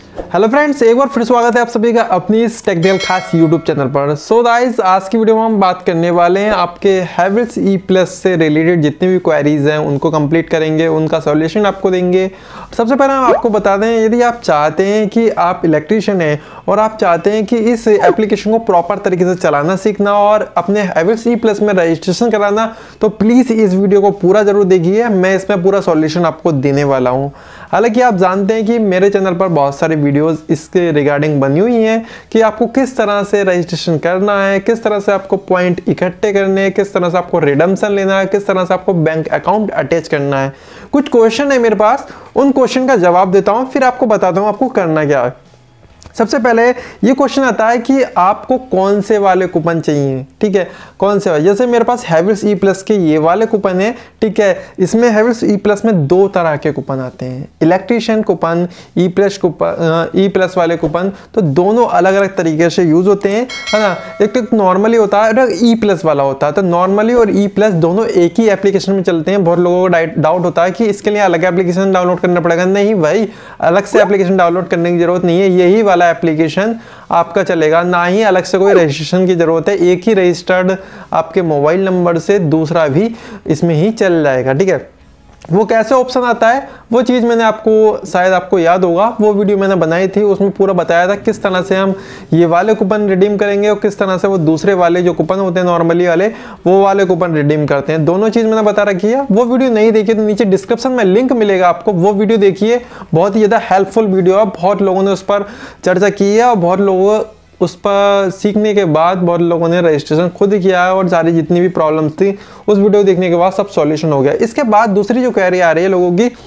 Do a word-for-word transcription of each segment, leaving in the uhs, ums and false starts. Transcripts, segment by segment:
Hello friends, एक बार फिर स्वागत है आप सभी का अपनी इस टेक्निकल खास यूट्यूब चैनल पर। सो गाइस, आज की वीडियो में हम बात करने वाले हैं आपके हैवेल्स ई प्लस से रिलेटेड जितनी भी क्वेरीज हैं उनको कंप्लीट करेंगे, उनका सॉल्यूशन आपको देंगे। सबसे पहले हम आपको बता दें, यदि आप चाहते हैं कि आप इलेक्ट्रीशियन हैं और आप चाहते हैं कि इस एप्लीकेशन को प्रॉपर तरीके से चलाना सीखना और अपने हैवेल्स ई प्लस में रजिस्ट्रेशन कराना, तो प्लीज़ इस वीडियो को पूरा जरूर देखिए। मैं इसमें पूरा सॉल्यूशन आपको देने वाला हूँ। हालांकि आप जानते हैं कि मेरे चैनल पर बहुत सारे वीडियोस इसके रिगार्डिंग बनी हुई हैं कि आपको किस तरह से रजिस्ट्रेशन करना है, किस तरह से आपको पॉइंट इकट्ठे करने हैं, किस तरह से आपको रिडम्पशन लेना है, किस तरह से आपको बैंक अकाउंट अटैच करना है। कुछ क्वेश्चन है मेरे पास, उन क्वेश्चन का जवाब देता हूँ, फिर आपको बताता हूँ आपको करना क्या है। सबसे पहले ये क्वेश्चन आता है कि आपको कौन से वाले कूपन चाहिए। ठीक है, कौन से वाले? जैसे मेरे पास हैवेल्स ई प्लस के ये वाले कूपन है। ठीक है, इसमें हैवेल्स ई प्लस में दो तरह के कूपन आते हैं, electrician coupon, E plus coupon, E plus वाले कूपन। तो दोनों अलग अलग तरीके से यूज होते हैं, है ना। एक तो नॉर्मली होता है और ई प्लस वाला होता है। तो नॉर्मली और ई प्लस दोनों एक ही एप्लीकेशन में चलते हैं। बहुत लोगों को डाउट होता है कि इसके लिए अलग एप्लीकेशन डाउनलोड करना पड़ेगा। नहीं भाई, अलग से एप्लीकेशन डाउनलोड करने की जरूरत नहीं है, यही वाला एप्लीकेशन आपका चलेगा। ना ही अलग से कोई रजिस्ट्रेशन की जरूरत है, एक ही रजिस्टर्ड आपके मोबाइल नंबर से दूसरा भी इसमें ही चल जाएगा। ठीक है, वो कैसे ऑप्शन आता है वो चीज़ मैंने आपको शायद आपको याद होगा, वो वीडियो मैंने बनाई थी, उसमें पूरा बताया था किस तरह से हम ये वाले कूपन रिडीम करेंगे और किस तरह से वो दूसरे वाले जो कूपन होते हैं नॉर्मली वाले, वो वाले कूपन रिडीम करते हैं। दोनों चीज़ मैंने बता रखी है। वो वीडियो नहीं देखी तो नीचे डिस्क्रिप्शन में लिंक मिलेगा आपको, वो वीडियो देखिए। बहुत ही ज़्यादा हेल्पफुल वीडियो है, बहुत लोगों ने उस पर चर्चा की है और बहुत लोगों उस पर सीखने के बाद बहुत लोगों ने रजिस्ट्रेशन खुद किया है और सारी जितनी भी प्रॉब्लम्स थी उस वीडियो देखने के बाद सब सॉल्यूशन हो गया। इसके बाद दूसरी जो क्वेरी आ रही है लोगों की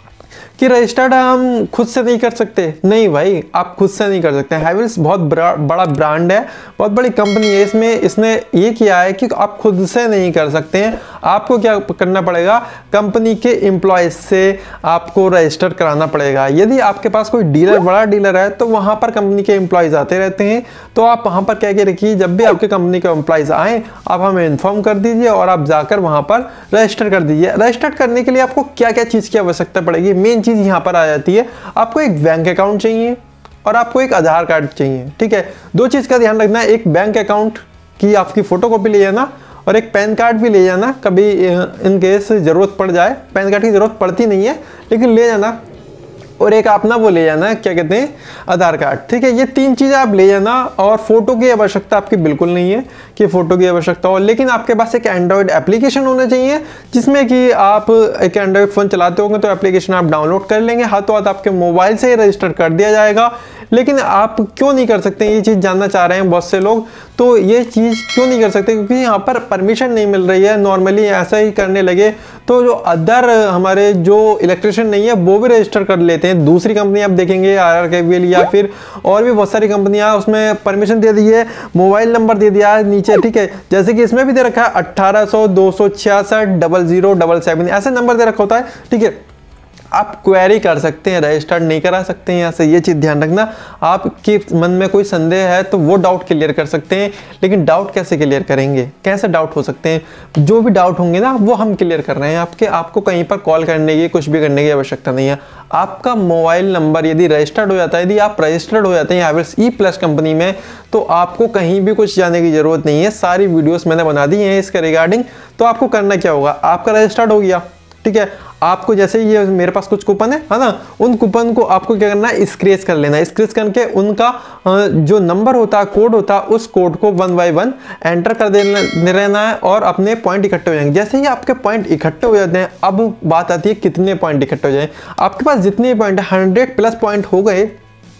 कि रजिस्टर्ड हम खुद से नहीं कर सकते। नहीं भाई, आप खुद से नहीं कर सकते। हैवेल्स बहुत बड़ा ब्रांड है, बहुत बड़ी कंपनी है। इसमें इसने ये किया है कि आप खुद से नहीं कर सकते हैं। आपको क्या करना पड़ेगा, कंपनी के एम्प्लॉयज से आपको रजिस्टर कराना पड़ेगा। यदि आपके पास कोई डीलर, बड़ा डीलर है, तो वहाँ पर कंपनी के एम्प्लॉयज आते रहते हैं। तो आप वहाँ पर कह के रखिए, जब भी आपके कंपनी के एम्प्लॉयज आए आप हमें इन्फॉर्म कर दीजिए और आप जाकर वहाँ पर रजिस्टर कर दीजिए। रजिस्टर करने के लिए आपको क्या क्या चीज़ की आवश्यकता पड़ेगी, मेन चीज़ यहाँ पर आ जाती है। आपको एक बैंक अकाउंट चाहिए और आपको एक आधार कार्ड चाहिए। ठीक है, दो चीज़ का ध्यान रखना है, एक बैंक अकाउंट की आपकी फोटोकॉपी ले जाना और एक पैन कार्ड भी ले जाना, कभी इन केस ज़रूरत पड़ जाए। पैन कार्ड की ज़रूरत पड़ती नहीं है लेकिन ले जाना। और एक अपना वो ले जाना, क्या कहते हैं, आधार कार्ड। ठीक है, ये तीन चीज़ें आप ले जाना। और फोटो की आवश्यकता आपकी बिल्कुल नहीं है कि फ़ोटो की आवश्यकता हो, लेकिन आपके पास एक एंड्रॉयड एप्लीकेशन होना चाहिए जिसमें कि आप एक एंड्रॉयड फ़ोन चलाते होंगे तो एप्लीकेशन आप डाउनलोड कर लेंगे, हाथों हाथ आपके मोबाइल से ही रजिस्टर कर दिया जाएगा। लेकिन आप क्यों नहीं कर सकते, ये चीज़ जानना चाह रहे हैं बहुत से लोग। तो ये चीज़ क्यों नहीं कर सकते, क्योंकि यहाँ पर परमिशन नहीं मिल रही है। नॉर्मली ऐसा ही करने लगे तो जो अदर हमारे जो इलेक्ट्रिशियन नहीं है वो भी रजिस्टर कर लेते हैं। दूसरी कंपनी आप देखेंगे, R R K V L या फिर और भी बहुत सारी कंपनियां, उसमें परमिशन दे दी है, मोबाइल नंबर दे दिया है नीचे। ठीक है, जैसे कि इसमें भी दे रखा है अट्ठारह सौ दो सौ छियासठ डबल जीरो डबल सेवन, ऐसे नंबर दे रखा होता है। ठीक है, आप क्वेरी कर सकते हैं, रजिस्टर्ड नहीं करा सकते हैं। यहाँ से ये चीज़ ध्यान रखना। आपके मन में कोई संदेह है तो वो डाउट क्लियर कर सकते हैं, लेकिन डाउट कैसे क्लियर करेंगे, कैसे डाउट हो सकते हैं? जो भी डाउट होंगे ना वो हम क्लियर कर रहे हैं आपके। आपको कहीं पर कॉल करने की, कुछ भी करने की आवश्यकता नहीं है। आपका मोबाइल नंबर यदि रजिस्टर्ड हो जाता है, यदि आप रजिस्टर्ड हो जाते हैं हैवेल्स ई प्लस कंपनी में, तो आपको कहीं भी कुछ जाने की जरूरत नहीं है। सारी वीडियोस मैंने बना दी हैं इसके रिगार्डिंग। तो आपको करना क्या होगा, आपका रजिस्टर्ड हो गया। ठीक है, आपको जैसे ये मेरे पास कुछ कूपन है है ना, उन कूपन को आपको क्या करना है, स्क्रैच कर लेना है। स्क्रैच करके उनका जो नंबर होता है, कोड होता है, उस कोड को वन बाय वन एंटर कर देना रहना है और अपने पॉइंट इकट्ठे हो जाएंगे। जैसे ही आपके पॉइंट इकट्ठे हो जाते हैं, अब बात आती है कितने पॉइंट इकट्ठे हो जाए। आपके पास जितने पॉइंट हंड्रेड प्लस पॉइंट हो गए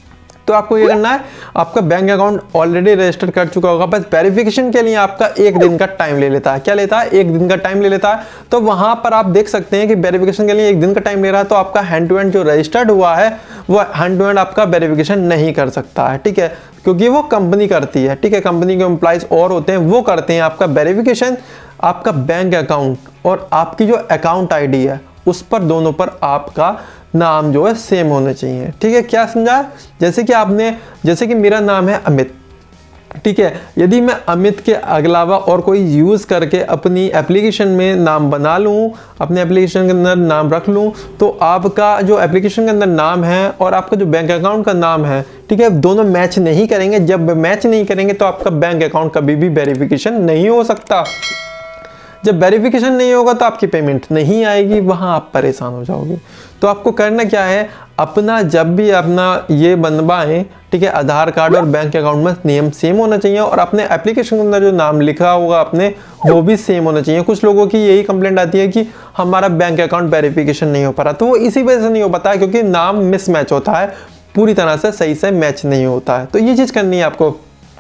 तो आपको ये करना है, आपका बैंक अकाउंट ऑलरेडी रजिस्टर कर चुका होगा, बस वेरिफिकेशन के लिए आपका एक दिन का टाइम ले लेता है। क्या लेता है, एक दिन का टाइम ले लेता है। तो वहां पर आप देख सकते हैं कि वेरिफिकेशन के लिए एक दिन का टाइम ले रहा है, तो आपका हैंड टू हैंड जो रजिस्टर्ड हुआ है वो हैंड टू हैंड आपका वेरिफिकेशन नहीं कर सकता है। ठीक है, क्योंकि वो कंपनी करती है। ठीक है, कंपनी के एम्प्लॉइज और होते हैं, वो करते हैं आपका वेरिफिकेशन। आपका बैंक अकाउंट और आपकी जो अकाउंट आई डी है उस पर, दोनों पर आपका नाम जो है सेम होने चाहिए। ठीक है, क्या समझा? जैसे कि आपने, जैसे कि मेरा नाम है अमित, ठीक है। यदि मैं अमित के अलावा और कोई यूज़ करके अपनी एप्लीकेशन में नाम बना लूँ, अपने एप्लीकेशन के अंदर नाम रख लूँ, तो आपका जो एप्लीकेशन के अंदर नाम है और आपका जो बैंक अकाउंट का नाम है, ठीक है, दोनों मैच नहीं करेंगे। जब मैच नहीं करेंगे तो आपका बैंक अकाउंट कभी भी वेरिफिकेशन नहीं हो सकता। जब वेरिफिकेशन नहीं होगा तो आपकी पेमेंट नहीं आएगी, वहाँ आप परेशान हो जाओगे। तो आपको करना क्या है, अपना जब भी अपना ये बनवाएं, ठीक है, आधार कार्ड और बैंक अकाउंट में नेम सेम होना चाहिए और अपने एप्लीकेशन के अंदर जो नाम लिखा होगा अपने, वो भी सेम होना चाहिए। कुछ लोगों की यही कंप्लेंट आती है कि हमारा बैंक अकाउंट वेरिफिकेशन नहीं हो पा रहा, तो वो इसी वजह से नहीं हो पाता है क्योंकि नाम मिसमैच होता है, पूरी तरह से सही से मैच नहीं होता है। तो ये चीज़ करनी है आपको।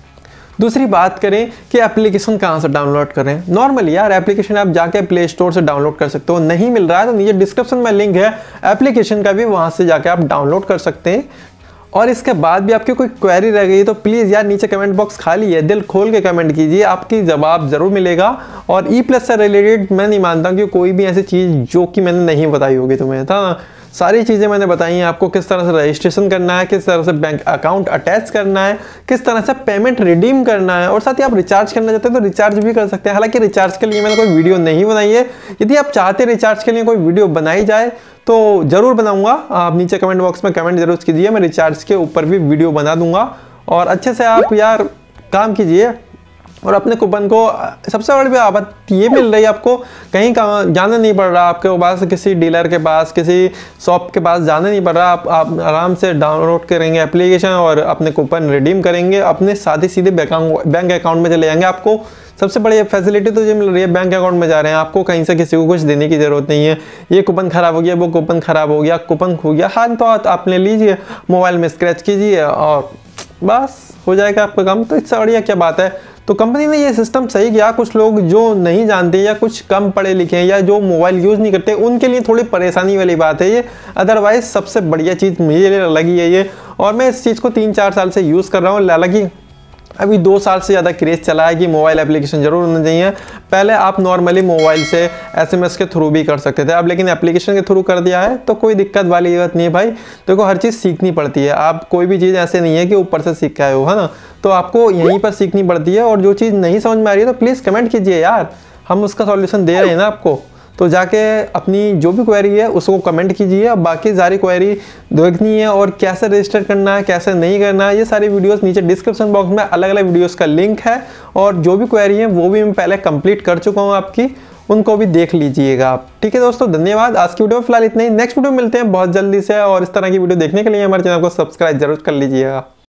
दूसरी बात करें कि एप्लीकेशन कहाँ से डाउनलोड करें। नॉर्मली यार एप्लीकेशन आप जाके प्ले स्टोर से डाउनलोड कर सकते हो, नहीं मिल रहा है तो नीचे डिस्क्रिप्शन में लिंक है एप्लीकेशन का भी, वहाँ से जाके आप डाउनलोड कर सकते हैं। और इसके बाद भी आपकी कोई क्वेरी रह गई तो प्लीज़ यार नीचे कमेंट बॉक्स खाली है, दिल खोल के कमेंट कीजिए, आपकी जवाब ज़रूर मिलेगा। और ई प्लस से रिलेटेड मैं नहीं मानता कि कोई भी ऐसी चीज़ जो कि मैंने नहीं बताई होगी तुम्हें, था सारी चीज़ें मैंने बताई हैं आपको, किस तरह से रजिस्ट्रेशन करना है, किस तरह से बैंक अकाउंट अटैच करना है, किस तरह से पेमेंट रिडीम करना है, और साथ ही आप रिचार्ज करना चाहते हैं तो रिचार्ज भी कर सकते हैं। हालांकि रिचार्ज के लिए मैंने कोई वीडियो नहीं बनाई है, यदि आप चाहते हैं रिचार्ज के लिए कोई वीडियो बनाई जाए तो ज़रूर बनाऊंगा। आप नीचे कमेंट बॉक्स में कमेंट जरूर कीजिए, मैं रिचार्ज के ऊपर भी वीडियो बना दूंगा। और अच्छे से आप यार काम कीजिए और अपने कूपन को, सबसे बड़ी बात ये मिल रही है आपको, कहीं जाना नहीं पड़ रहा आपके पास, किसी डीलर के पास, किसी शॉप के पास जाना नहीं पड़ रहा। आप, आप आराम से डाउनलोड करेंगे एप्लीकेशन और अपने कूपन रिडीम करेंगे, अपने साथ सीधे बैंक अकाउंट में चले जाएंगे। आपको सबसे बड़ी फैसिलिटी तो ये मिल रही है, बैंक अकाउंट में जा रहे हैं, आपको कहीं से किसी को कुछ देने की ज़रूरत नहीं है। ये कूपन ख़राब हो गया, वो कूपन ख़राब हो गया, कूपन खो गया, हाँ तो आप ले लीजिए, मोबाइल में स्क्रैच कीजिए और बस हो जाएगा आपका काम। तो इससे बढ़िया क्या बात है। तो कंपनी ने ये सिस्टम सही किया। कुछ लोग जो नहीं जानते या कुछ कम पढ़े लिखे हैं या जो मोबाइल यूज़ नहीं करते, उनके लिए थोड़ी परेशानी वाली बात है ये, अदरवाइज सबसे बढ़िया चीज़ मुझे लगी है ये। और मैं इस चीज़ को तीन चार साल से यूज़ कर रहा हूँ। हालांकि अभी दो साल से ज़्यादा क्रेज़ चला है कि मोबाइल एप्लीकेशन जरूर होना चाहिए। पहले आप नॉर्मली मोबाइल से एसएमएस के थ्रू भी कर सकते थे, अब लेकिन एप्लीकेशन के थ्रू कर दिया है तो कोई दिक्कत वाली बात नहीं है भाई। देखो हर चीज़ सीखनी पड़ती है, आप कोई भी चीज़ ऐसे नहीं है कि ऊपर से सीख के आए हो, है ना, तो आपको यहीं पर सीखनी पड़ती है। और जो चीज़ नहीं समझ में आ रही है तो प्लीज़ कमेंट कीजिए यार, हम उसका सॉल्यूशन दे रहे हैं ना आपको। तो जाके अपनी जो भी क्वेरी है उसको कमेंट कीजिए। अब बाकी सारी क्वेरी देखनी है और कैसे रजिस्टर करना है, कैसे नहीं करना है, ये सारी वीडियोस नीचे डिस्क्रिप्शन बॉक्स में अलग अलग वीडियोस का लिंक है। और जो भी क्वेरी है वो भी मैं पहले कंप्लीट कर चुका हूँ आपकी, उनको भी देख लीजिएगा आप। ठीक है दोस्तों, धन्यवाद। आज की वीडियो में फिलहाल इतना ही, नेक्स्ट वीडियो मिलते हैं बहुत जल्दी से। और इस तरह की वीडियो देखने के लिए हमारे चैनल को सब्सक्राइब जरूर कर लीजिएगा।